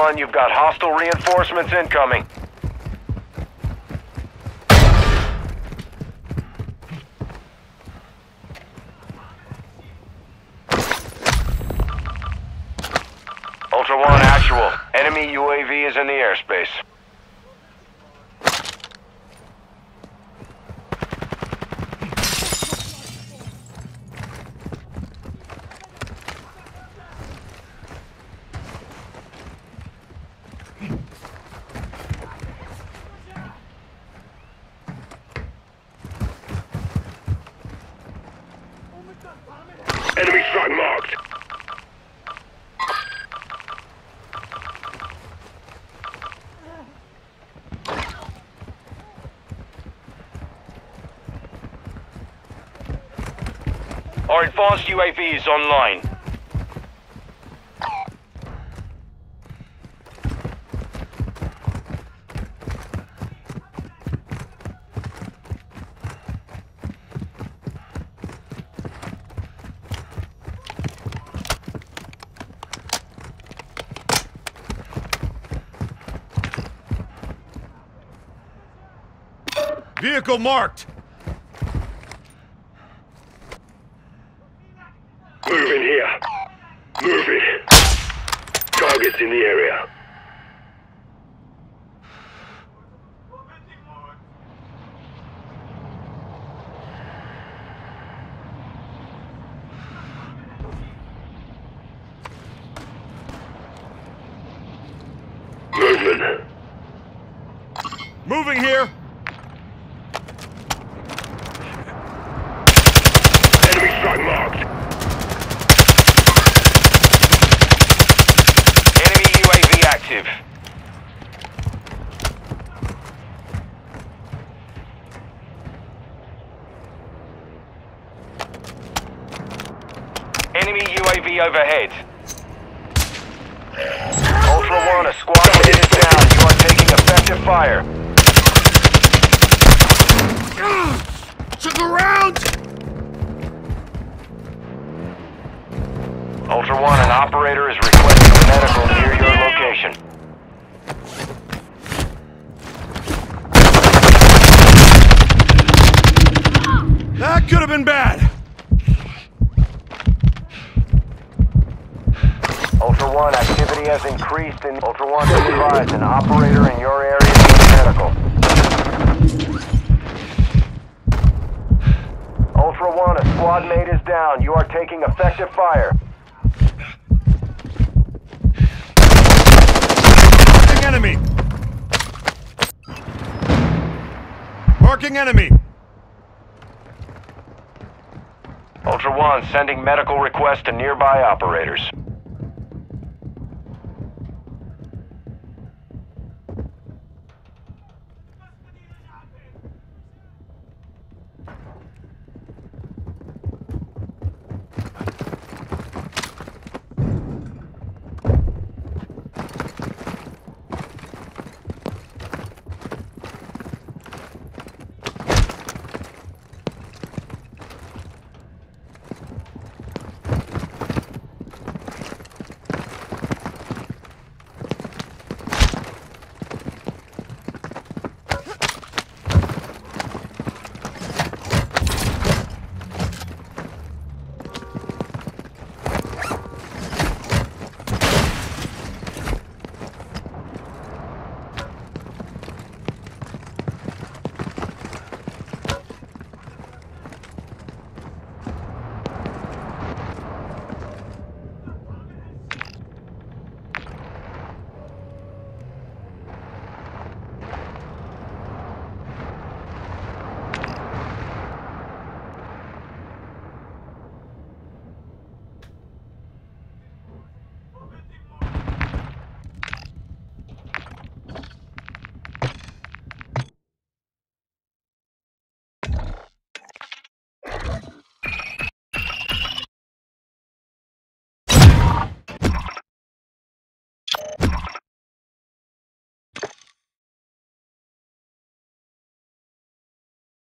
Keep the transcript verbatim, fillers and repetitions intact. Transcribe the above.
One, you've got hostile reinforcements incoming. Ultra One, actual. Enemy U A V is in the airspace. Enemy strike marked. Our advanced U A V is online. Vehicle marked! Moving here. Moving. Targets in the area. Movement. Moving here! Enemy strike marked. Enemy U A V active. Enemy U A V overhead. Ultra One, a squad mate is down. You are taking effective fire. Took a round! Ultra One, an operator is requesting medical near your location. That could have been bad! Ultra One, activity has increased in Ultra One, be advised, an operator in your area needs medical. Ultra One, a squad mate is down. You are taking effective fire. Marking enemy! Marking enemy! Ultra One, sending medical requests to nearby operators.